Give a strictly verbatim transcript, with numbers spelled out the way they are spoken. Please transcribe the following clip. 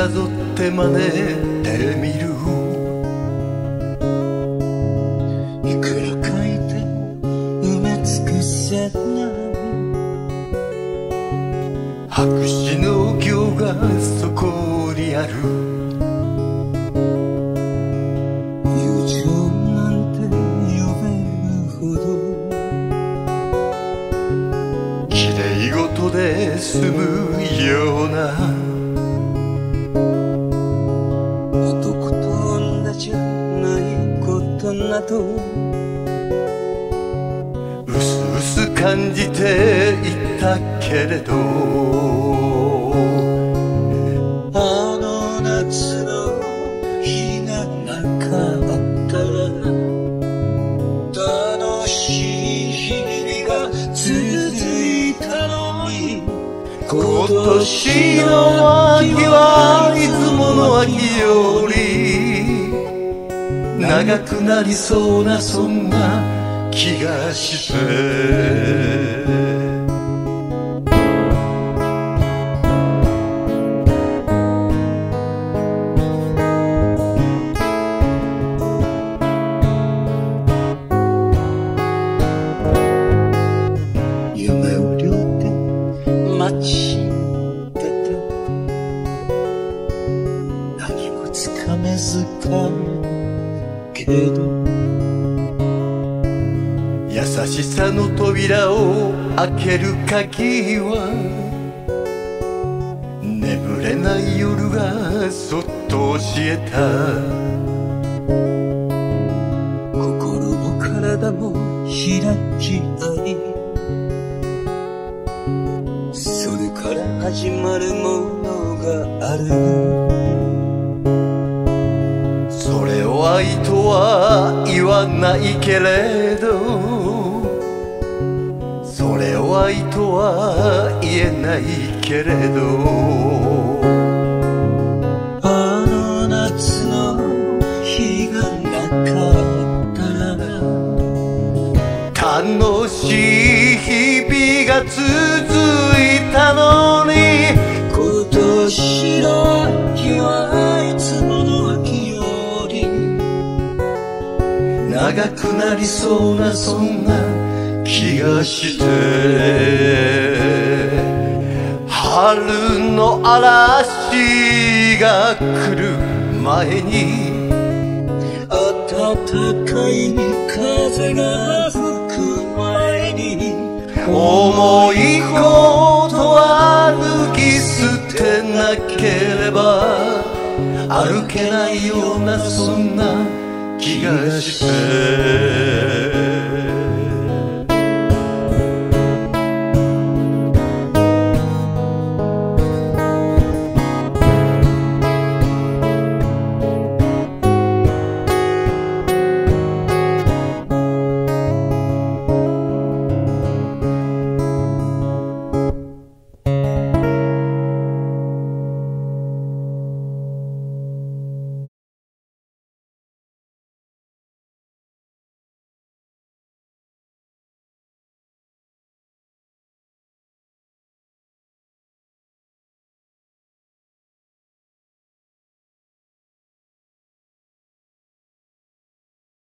ぞって真似てみる。 いくら書いて埋め尽くせない白紙の行がそこにある。 友情なんて呼べるほど綺麗事で済むような男と女じゃないことなどうすうす感じていたけれど、 あの夏の日がなかったら楽しい日々が続いたのに、 今年の秋はいつもの秋より長くなりそうなそんな気がして夢を両手待ち出て何もつかめずかけど優しさの扉を開ける鍵は眠れない夜がそっと教えた。 心も体も開き合い、それから始まるものがある。 それを愛とは言わないけれど、それを愛とは言えないけれど、 あの夏の日がなかったら楽しい日々が続いたのに、 今年の秋はいつもの秋より長くなりそうなそんな気がして、春の嵐が来る前に暖かい風が吹く前に重いことは脱ぎ捨てなければ歩けないようなそんな気がして